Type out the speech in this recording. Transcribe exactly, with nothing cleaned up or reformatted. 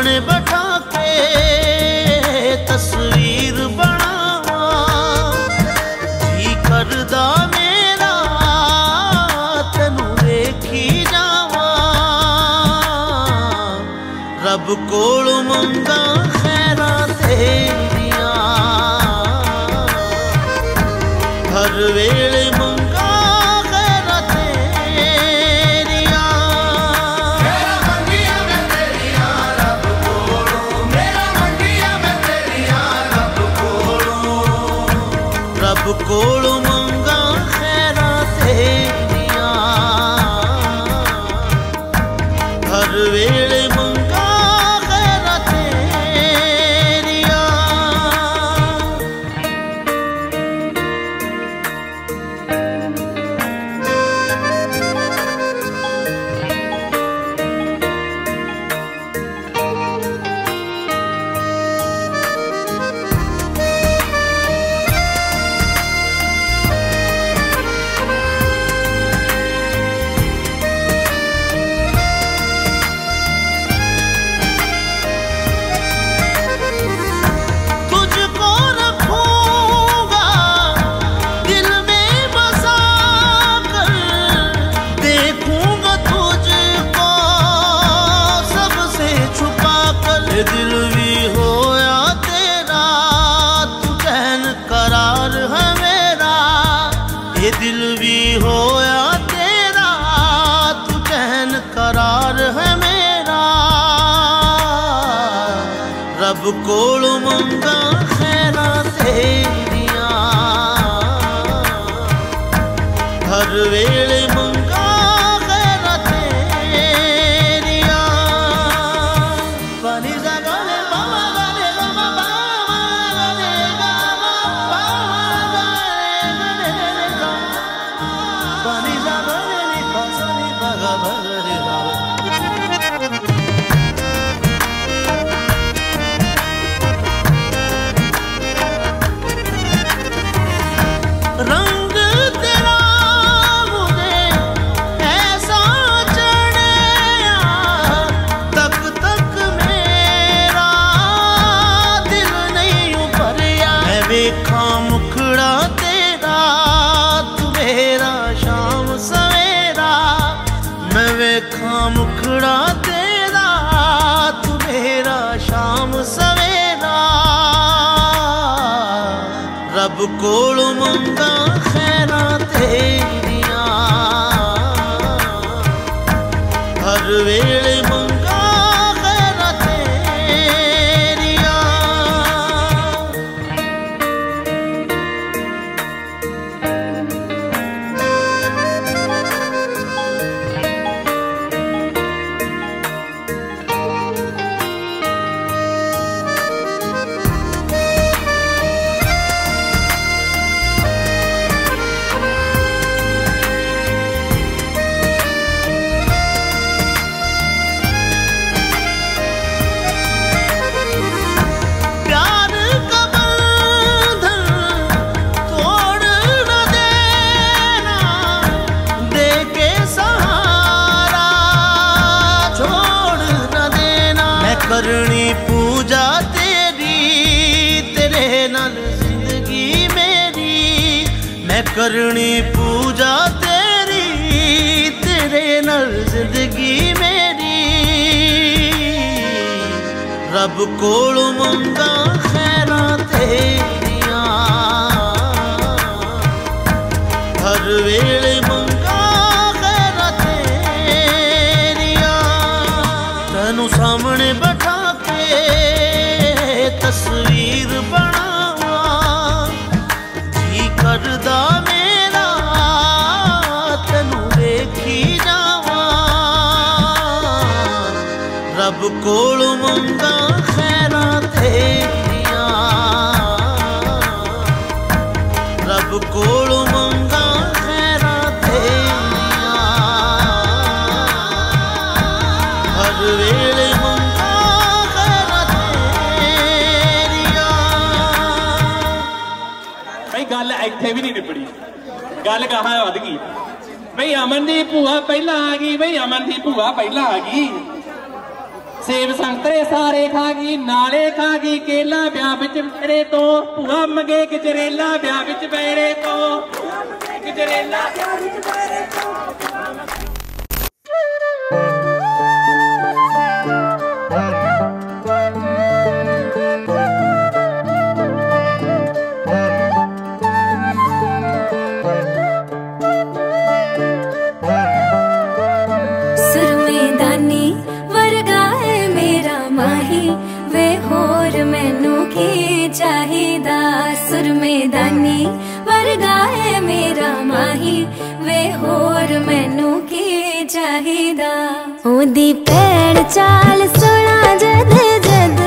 सामने बैठा के तस्वीर बनावा जी करदा मेरा तेनू वेखी जावा रब कोल मंगा खैरा तेरिया हर वेले मंगा खैरा तेरिया मेरा मंगिया मैं तेरिया रब कोलों मेरा मंगिया मैं तेरिया रब कोलों रब कोलों मंगा खैरा तेरिया हर वेले दिल भी होया तेरा तू चैन करार है मेरा ये दिल भी होया तेरा तू चैन करार है मेरा रब कोल मंगा खैरा तेरिया हर वेले मंगा खैरा तेरिया पानी रंग तेरा मुझे ऐसा चढ़या तक तक मेरा दिल नहीं उभरिया मैं वेखा मुखड़ा तेरा तू मेरा शाम सवेरा मैं वेखा मुखड़ा तेरा तू मेरा शाम सवेरा रब कोल मंगा खैरा तेरिया हर वेले मंगा खैरा तेरिया करनी पूजा तेरी तेरे नाल जिंदगी मेरी मैं करनी पूजा तेरी तेरे नाल जिंदगी मेरी रब कोल मंगा खैरा तेरिया हर वेले मंगा खैरा तेरिया तेनू सामने बैठा तस्वीर बनावा जी करदा मेरा तेनू वेखी जावा रब कोल मंगा खैरा तेरिया रब कोल मंगा खैरा तेरिया हर वेले गल इत्थे भी नहीं निबड़ी गल कहाँ वध गई भाई अमन दी भूआ पहला आ गई भाई अमन दी भूआ पहला आ गई सेब संतरे सारे खा गई, नाले खा गई, केला ब्याह विच मेरे तो, भूआ मंगे गजरेला ब्याह विच मेरे तो, गजरेला ब्याह विच मेरे तो। चाहिदा सुरमेदानी वर्गा है मेरा माही, वे होर मैनू की चाहिदा। ओदी पैड़ चाल सुना जद जद